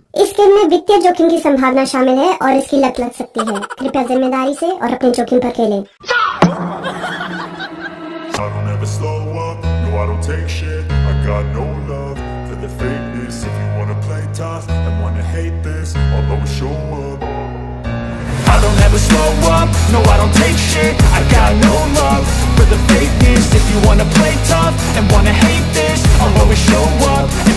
इस खेल में वित्तीय जोखिम की संभावना शामिल है और इसकी लत लग सकती है। कृपया जिम्मेदारी से और अपने जोखिम पर खेलें। I don't ever slow up, no I don't take shit. I got no love for the fakeness. If you wanna play tough and wanna hate this, I'll always show up.